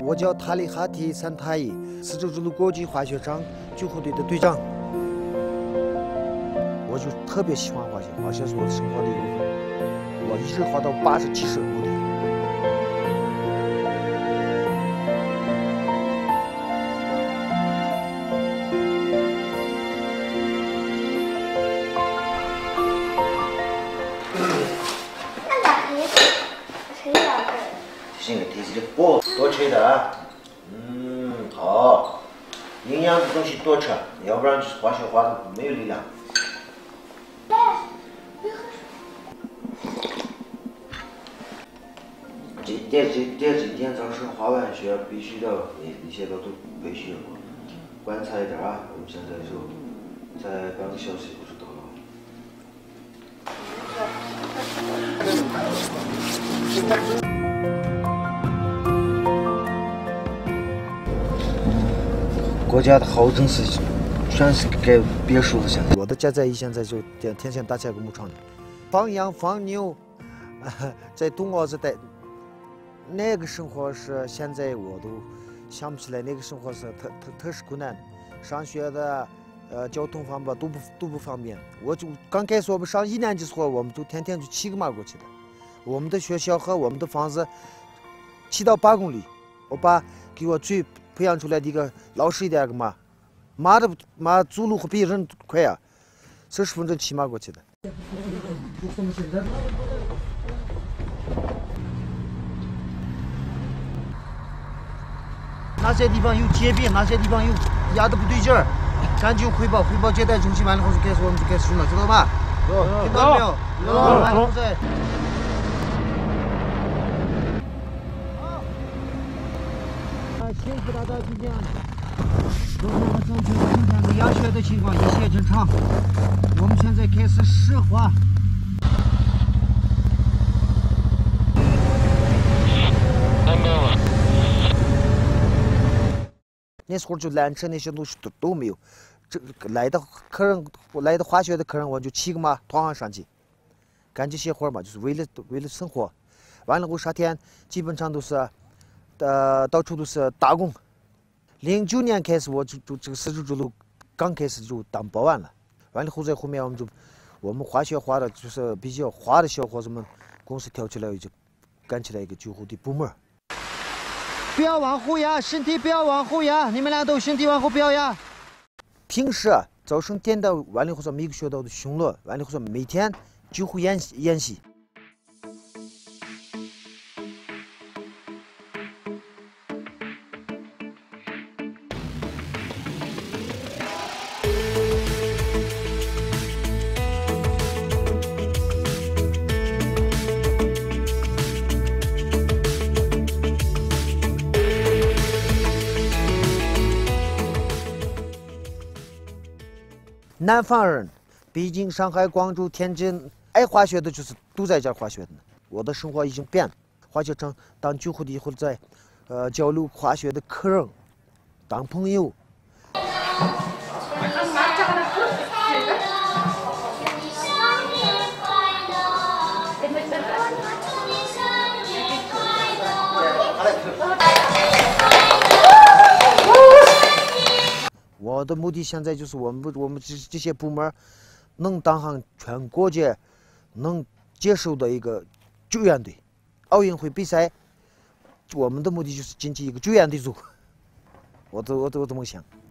我叫塔里哈提三塔伊，丝绸之路国际滑雪场救护队的队长。我就特别喜欢滑雪，滑雪是我的生活的一部分。我一直滑到80、70目的。 这个提起的不多吃的啊，好，营养的东西多吃，要不然就是滑雪滑的没有力量。这几天早上滑完雪必须的，那些都必须观察一点啊。我们现在就再半个小时就到了。国家的好城市全是盖别墅的。现在我的家在现在就天天搭建个牧场里，放羊放牛，在冬奥这带，那个生活是现在我都想不起来，那个生活是特是困难，上学的交通方面都不方便。我就刚开始我们上1年级的时候，我们就天天就骑个马过去的。我们的学校和我们的房子7到8公里，我爸给我最培养出来的一个老实一点的马走路会比人快啊，40分钟骑马过去的。哪些地方有结冰，哪些地方有压的不对劲儿，赶紧汇报接待中心，完了后就开始我们就开始训了，知道吗？听到没有？完了后再。辛苦大家今天都是我争取今天的压雪的情况，一切正常。我们现在开始试滑。那时候就缆车那些东西都没有，这来的滑雪的客人，我就骑个马拖上去，干这些活嘛，就是为了生活。完了后夏天基本上都是。到处都是打工。09年开始，我就这个丝绸之路刚开始就当保安了。完了后在后面我们滑雪滑的就是比较滑的小伙子们，公司跳起来就干起来一个救护的部门。不要往后压，身体不要往后压，你们俩都身体往后不要压。平时早上点到完了后说每个学校都巡逻，完了后说每天救护演习。南方人，北京、上海、广州、天津，爱滑雪的就是都在这儿滑雪的。我的生活已经变了，滑雪场当救护的或者在交流滑雪的客人，当朋友。我的目的现在就是我们这些部门能当上全国界能接受的一个救援队。奥运会比赛，我们的目的就是进去一个救援队组。我的梦想。